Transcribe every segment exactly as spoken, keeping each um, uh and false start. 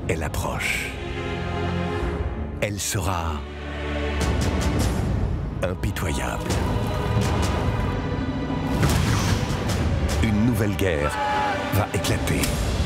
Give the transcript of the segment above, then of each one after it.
elle approche. Elle sera impitoyable. Une nouvelle guerre va éclater.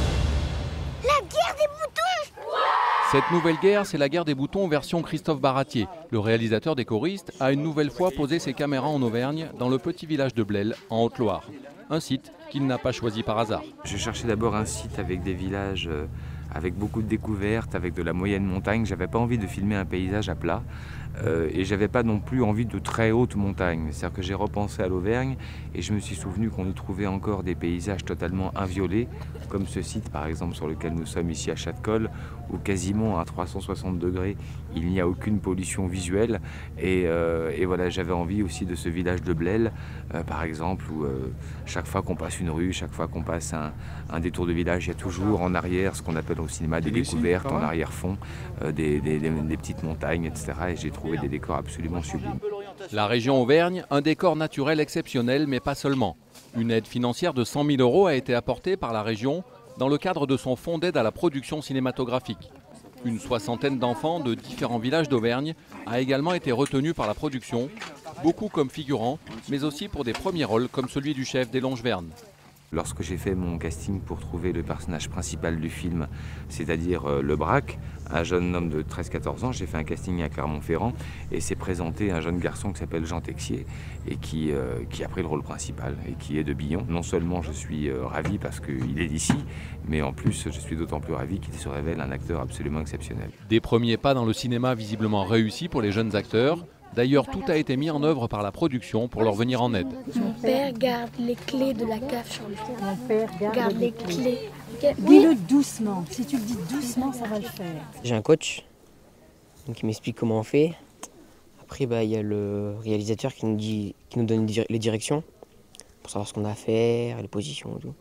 La guerre des boutons! Cette nouvelle guerre, c'est la guerre des boutons version Christophe Baratier. Le réalisateur des choristes a une nouvelle fois posé ses caméras en Auvergne, dans le petit village de Blel, en Haute-Loire. Un site qu'il n'a pas choisi par hasard. Je cherchais d'abord un site avec des villages, euh, avec beaucoup de découvertes, avec de la moyenne montagne. J'avais pas envie de filmer un paysage à plat. Euh, et j'avais pas non plus envie de très hautes montagnes. C'est-à-dire que j'ai repensé à l'Auvergne et je me suis souvenu qu'on y trouvait encore des paysages totalement inviolés, comme ce site par exemple sur lequel nous sommes ici à Châteaucolle, où quasiment à trois cent soixante degrés, il n'y a aucune pollution visuelle. Et, euh, et voilà, j'avais envie aussi de ce village de Blel, euh, par exemple, où euh, chaque fois qu'on passe une rue, chaque fois qu'on passe un, un détour de village, il y a toujours en arrière ce qu'on appelle au cinéma des découvertes, en arrière-fond, euh, des, des, des, des petites montagnes, et cetera. Et j'ai trouvé des décors absolument sublimes. La région Auvergne, un décor naturel exceptionnel, mais pas seulement. Une aide financière de cent mille euros a été apportée par la région dans le cadre de son fonds d'aide à la production cinématographique. Une soixantaine d'enfants de différents villages d'Auvergne a également été retenue par la production, beaucoup comme figurants, mais aussi pour des premiers rôles comme celui du chef des Longevernes. Lorsque j'ai fait mon casting pour trouver le personnage principal du film, c'est-à-dire euh, le Braque, un jeune homme de treize quatorze ans, j'ai fait un casting à Clermont-Ferrand et s'est présenté un jeune garçon qui s'appelle Jean Texier et qui, euh, qui a pris le rôle principal et qui est de Billon. Non seulement je suis euh, ravi parce qu'il est d'ici, mais en plus je suis d'autant plus ravi qu'il se révèle un acteur absolument exceptionnel. Des premiers pas dans le cinéma visiblement réussis pour les jeunes acteurs. D'ailleurs, tout a été mis en œuvre par la production pour leur venir en aide. Mon père garde les clés de la cave Champion. Mon père garde, Garde les clés. Dis-le doucement. Si tu le dis doucement, ça va le faire. J'ai un coach donc, qui m'explique comment on fait. Après, bah, il y a le réalisateur qui nous, dit, qui nous donne les directions pour savoir ce qu'on a à faire, les positions et tout.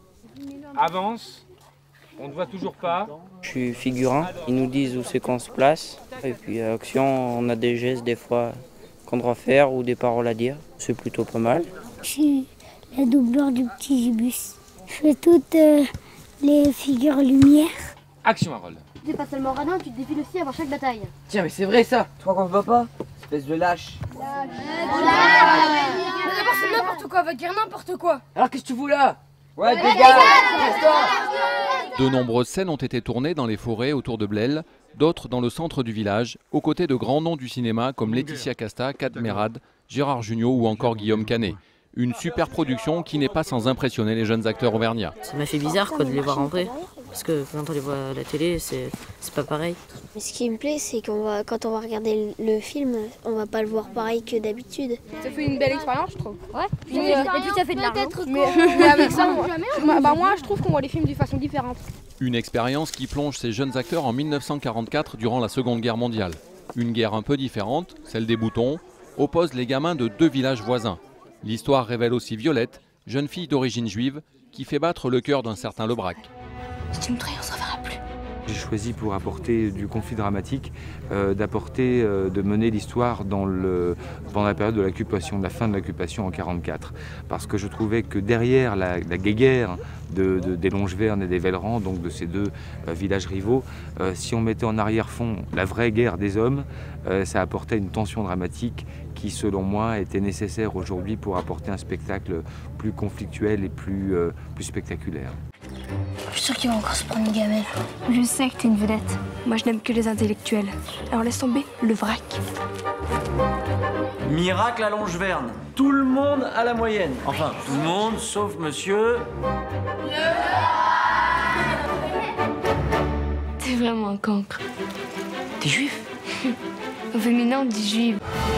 Avance, on ne voit toujours pas. Je suis figurant, ils nous disent où c'est qu'on se place. Et puis à l'action, on a des gestes des fois qu'on doit faire ou des paroles à dire. C'est plutôt pas mal. Je suis la doublure du petit gibus. Je fais toutes euh, les figures lumière. Action Harold. Tu n'es pas seulement radin, tu te défiles aussi avant chaque bataille. Tiens mais c'est vrai ça, toi qu'on se voit pas, espèce de lâche. D'abord c'est n'importe quoi, va dire n'importe quoi. Alors qu'est-ce que tu fous là? Ouais, dégage, reste-toi. De nombreuses scènes ont été tournées dans les forêts autour de Blel, d'autres dans le centre du village, aux côtés de grands noms du cinéma comme Laetitia Casta, Kat Merad, Gérard Jugnot ou encore Guillaume Canet. Une super production qui n'est pas sans impressionner les jeunes acteurs auvergnats. Ça m'a fait bizarre quoi, de les voir en vrai, parce que quand on les voit à la télé, c'est pas pareil. Mais ce qui me plaît, c'est qu'on va, quand on va regarder le film, on va pas le voir pareil que d'habitude. Ça fait une belle expérience, je trouve. Ouais. Mais, euh, et puis ça fait de l'argent. Mais, mais avec ça, moi, bah, moi, je trouve qu'on voit les films d'une façon différente. Une expérience qui plonge ces jeunes acteurs en mille neuf cent quarante-quatre durant la Seconde Guerre mondiale. Une guerre un peu différente, celle des boutons, oppose les gamins de deux villages voisins. L'histoire révèle aussi Violette, jeune fille d'origine juive, qui fait battre le cœur d'un certain Lebrac. Si tu me trahis, on se reverra plus. J'ai choisi pour apporter du conflit dramatique, euh, d'apporter, euh, de mener l'histoire dans le, pendant la période de l'occupation, de la fin de l'occupation en quarante-quatre. Parce que je trouvais que derrière la, la guéguerre de, de, des Longevernes et des Vellerans, donc de ces deux euh, villages rivaux, euh, si on mettait en arrière-fond la vraie guerre des hommes, euh, ça apportait une tension dramatique qui, selon moi, était nécessaire aujourd'hui pour apporter un spectacle plus conflictuel et plus, euh, plus spectaculaire. Je suis sûre qu'il va encore se prendre une gamelle. Je sais que t'es une vedette. Moi, je n'aime que les intellectuels. Alors laisse tomber le vrac. Miracle à Longeverne. Tout le monde à la moyenne. Enfin, tout le monde, sauf monsieur... T'es vraiment un cancre. T'es juif? Au féminin, on dit juive.